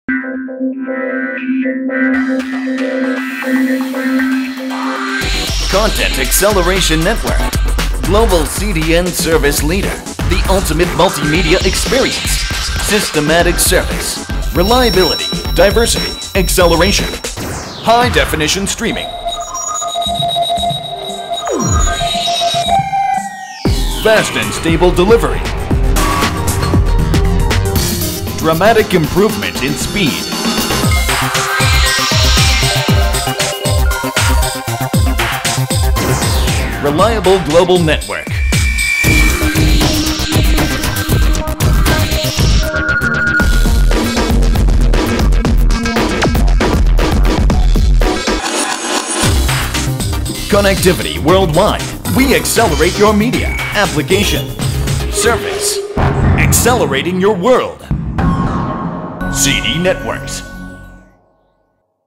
Content Acceleration Network. Global CDN service leader. The ultimate multimedia experience. Systematic service. Reliability. Diversity. Acceleration. High definition streaming. Fast and stable delivery. Dramatic improvement in speed. Reliable global network. Connectivity worldwide. We accelerate your media, application, service, accelerating your world. CD Networks.